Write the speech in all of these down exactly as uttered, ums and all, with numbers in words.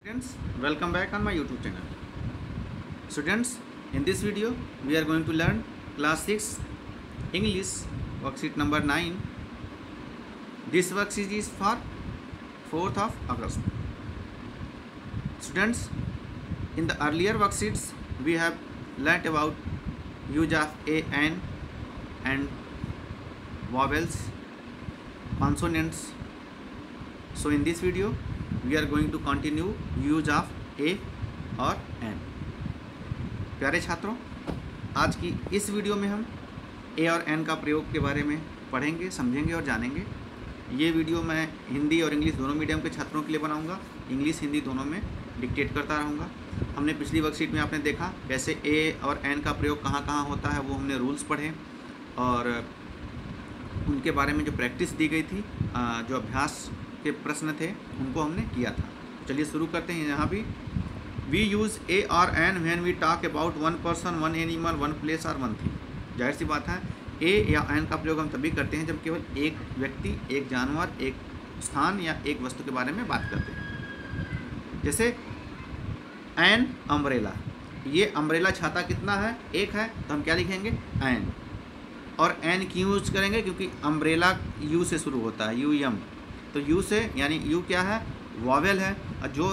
Students, welcome back on my YouTube channel. Students, in this video we are going to learn class six English worksheet number nine. This worksheet is for fourth of August. Students, in the earlier worksheets we have learnt about use of a, an and vowels, consonants. So in this video we are going to continue use of a और an. प्यारे छात्रों, आज की इस video में हम ए और N का प्रयोग के बारे में पढ़ेंगे, समझेंगे और जानेंगे। ये वीडियो मैं हिंदी और इंग्लिश दोनों मीडियम के छात्रों के लिए बनाऊंगा। इंग्लिश हिंदी दोनों में डिक्टेट करता रहूँगा। हमने पिछली वर्कशीट में आपने देखा कैसे ए और एन का प्रयोग कहाँ कहाँ होता है, वो हमने रूल्स पढ़े और उनके बारे में जो प्रैक्टिस दी गई थी, जो अभ्यास के प्रश्न थे, उनको हमने किया था। चलिए शुरू करते हैं। यहाँ भी वी यूज़ ए और an when we talk about one person, one animal, one place और वन थिंग। जाहिर सी बात है, ए या एन का प्रयोग हम तभी करते हैं जब केवल एक व्यक्ति, एक जानवर, एक स्थान या एक वस्तु के बारे में बात करते हैं। जैसे एन अम्ब्रेला, ये अम्ब्रेला छाता कितना है? एक है, तो हम क्या लिखेंगे? एन। और एन क्यों यूज करेंगे? क्योंकि अम्ब्रेला यू से शुरू होता है, यू यम। तो यू से, यानी यू क्या है? वॉवेल है। और जो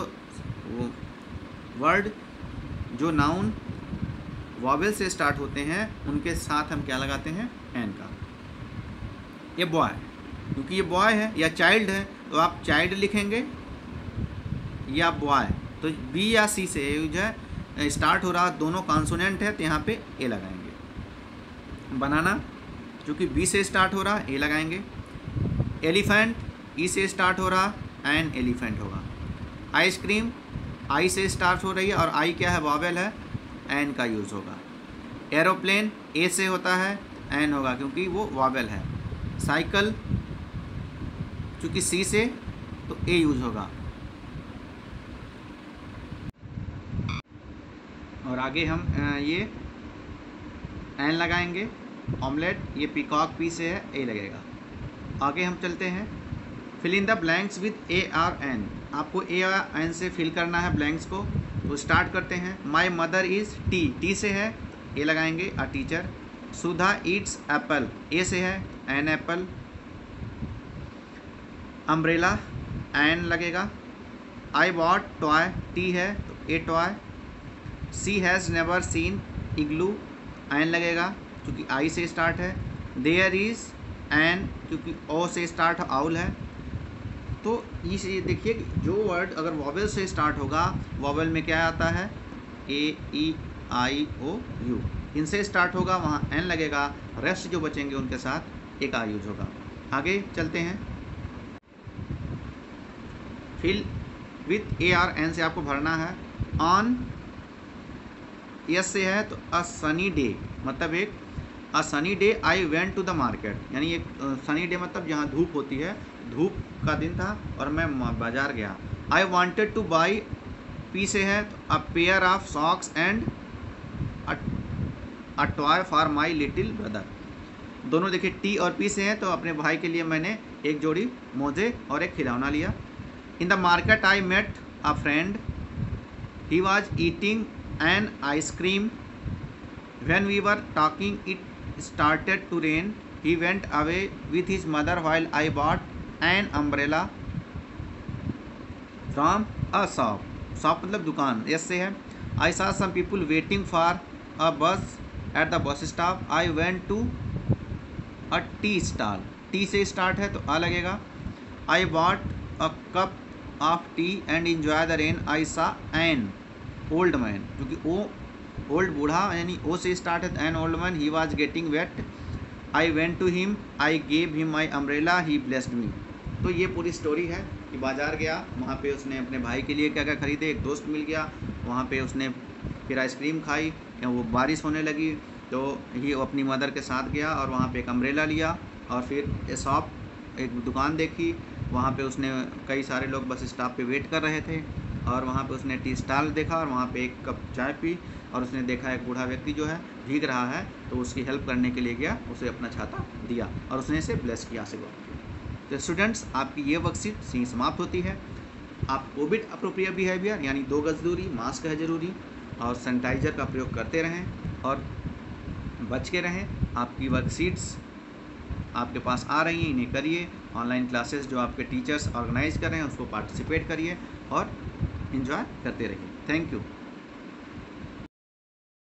वर्ड, जो नाउन वॉवेल से स्टार्ट होते हैं, उनके साथ हम क्या लगाते हैं? एन का। ये बॉय, क्योंकि ये बॉय है, या चाइल्ड है तो आप चाइल्ड लिखेंगे, या बॉय। तो बी या सी से जो है स्टार्ट हो रहा, दोनों कॉन्सोनेंट है, तो यहाँ पे ए लगाएंगे। बनाना, क्योंकि बी से स्टार्ट हो रहा, ए लगाएंगे। एलिफेंट, ई से स्टार्ट हो रहा, एन एलिफेंट होगा। आइसक्रीम, आई से स्टार्ट हो रही है और आई क्या है? वॉवेल है, एन का यूज़ होगा। एरोप्लेन, ए से होता है, एन होगा क्योंकि वो वॉवेल है। साइकिल, चूँकि सी से, तो ए यूज़ होगा। और आगे हम ये एन लगाएंगे। ऑमलेट, ये पीकॉक, पी से है, ए लगेगा। आगे हम चलते हैं। Fill in the blanks with a or an. आपको ए और एन से फिल करना है ब्लैंक्स को। तो स्टार्ट करते हैं। My mother is, T, T से है, ए लगाएंगे, a teacher. Sudha eats apple, a से है, एन एप्पल। अम्ब्रेला, एन लगेगा। आई बॉट टॉय, टी है तो a toy. She has never seen igloo, an लगेगा क्योंकि आई से स्टार्ट है। देयर इज़, एन, क्योंकि ओ से स्टार्ट आउल है। तो इस देखिए, जो वर्ड अगर वॉवेल से स्टार्ट होगा, वॉवेल में क्या आता है? ए, ई, आई, ओ, यू। इनसे स्टार्ट होगा, वहाँ एन लगेगा। रेस्ट जो बचेंगे उनके साथ एक आई यूज होगा। आगे चलते हैं। Fill with a or an से आपको भरना है। ऑन, यस से है तो अ सनी डे, मतलब एक a sunny day I went to the market, यानी एक सनी डे मतलब जहाँ धूप होती है, धूप का दिन था और मैं बाजार गया। I wanted to buy, P से है तो a pair of socks and a toy for my little brother. दोनों देखिए टी और पी से हैं, तो अपने भाई के लिए मैंने एक जोड़ी मोजे और एक खिलौना लिया। In the market I met a friend, he was eating an ice cream. When we were talking it started to rain. He went away with his mother while I bought an umbrella from a shop. Shop मतलब दुकान, yes से है। I saw some people waiting for a bus at the bus stop. I went to a tea stall. Tea से start है तो आ लगेगा। I bought a cup of tea and enjoy the rain. I saw an old man, क्योंकि वो old बूढ़ा, यानी ओ से start है, an old man. He was getting wet, I went to him, I gave him my umbrella, he blessed me. तो ये पूरी story है कि बाजार गया, वहाँ पे उसने अपने भाई के लिए क्या क्या खरीदे, एक दोस्त मिल गया, वहाँ पे उसने फिर आइसक्रीम खाई, वो बारिश होने लगी तो ही अपनी मदर के साथ गया और वहाँ पे एक अम्ब्रेला लिया। और फिर शॉप, एक दुकान देखी, वहाँ पे उसने कई सारे लोग बस स्टॉप पे वेट कर रहे थे और वहाँ पे उसने टी स्टॉल देखा और वहाँ पे एक कप चाय पी और उसने देखा एक बूढ़ा व्यक्ति जो है भीग रहा है, तो उसकी हेल्प करने के लिए गया, उसे अपना छाता दिया और उसने इसे ब्लेस किया, आशीर्वाद किया। तो स्टूडेंट्स, आपकी ये वर्कशीट यहीं समाप्त होती है। आप कोविड अप्रोप्रिएट बिहेवियर यानी दो गज दूरी, मास्क है ज़रूरी, और सैनिटाइज़र का प्रयोग करते रहें और बच के रहें। आपकी वर्कशीट्स आपके पास आ रही हैं, इन्हें करिए। ऑनलाइन क्लासेस जो आपके टीचर्स ऑर्गेनाइज कर रहे हैं उसको पार्टिसिपेट करिए और एंजॉय करते रहिए। Thank you.